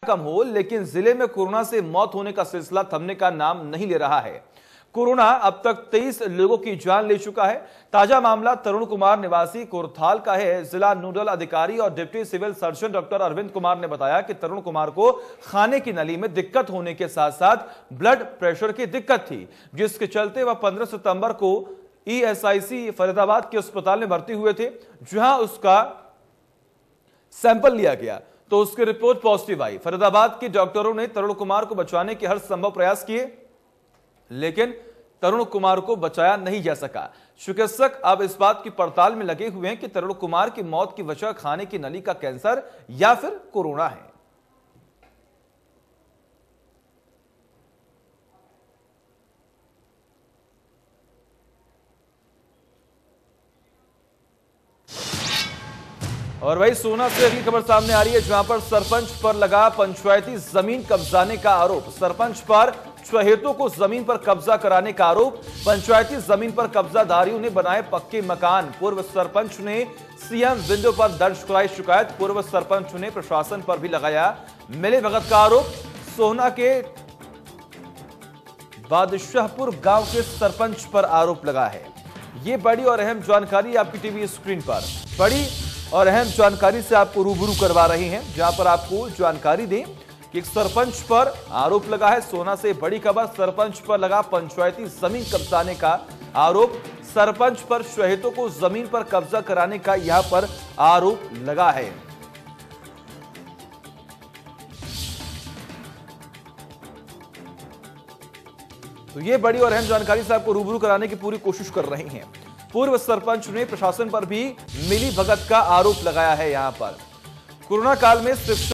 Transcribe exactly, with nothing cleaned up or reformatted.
कम हो, लेकिन जिले में कोरोना से मौत होने का सिलसिला थमने का नाम नहीं ले रहा है। कोरोना अब तक तेईस लोगों की जान ले चुका है। ताजा मामला तरुण कुमार निवासी कोरथाल का है। जिला नोडल अधिकारी और deputy civil surgeon doctor Arvind Kumar ने बताया कि तरुण कुमार को खाने की नली में दिक्कत होने के साथ साथ ब्लड प्रेशर की दिक्कत थी, जिसके चलते वह पंद्रह सितंबर को ई एस आई सी फरीदाबाद के अस्पताल में भर्ती हुए थे, जहां उसका सैंपल लिया गया तो उसकी रिपोर्ट पॉजिटिव आई। फरीदाबाद के डॉक्टरों ने तरुण कुमार को बचाने के हर संभव प्रयास किए, लेकिन तरुण कुमार को बचाया नहीं जा सका। चिकित्सक अब इस बात की पड़ताल में लगे हुए हैं कि तरुण कुमार की मौत की वजह खाने की नली का कैंसर या फिर कोरोना है। और वही सोना से अगली खबर सामने आ रही है, जहां पर सरपंच पर लगा पंचायती जमीन कब्जाने का आरोप। सरपंच पर चहेतों को जमीन पर कब्जा कराने का आरोप। पंचायती जमीन पर कब्जाधारियों ने बनाए पक्के मकान। पूर्व सरपंच ने सीएम विंडो पर दर्ज कराई शिकायत। पूर्व सरपंच ने प्रशासन पर भी लगाया मिली भगत का आरोप। सोहना के बादशाहपुर गांव के सरपंच पर आरोप लगा है। ये बड़ी और अहम जानकारी आपकी टीवी स्क्रीन पर बड़ी और अहम जानकारी से आपको रूबरू करवा रहे हैं, जहां पर आपको जानकारी दें कि एक सरपंच पर आरोप लगा है। सोना से बड़ी खबर, सरपंच पर लगा पंचायती जमीन कब्जाने का आरोप। सरपंच पर शहीदों को जमीन पर कब्जा कराने का यहां पर आरोप लगा है। तो ये बड़ी और अहम जानकारी से आपको रूबरू कराने की पूरी कोशिश कर रहे हैं। पूर्व सरपंच ने प्रशासन पर भी मिली भगत का आरोप लगाया है। यहां पर कोरोना काल में शिक्षा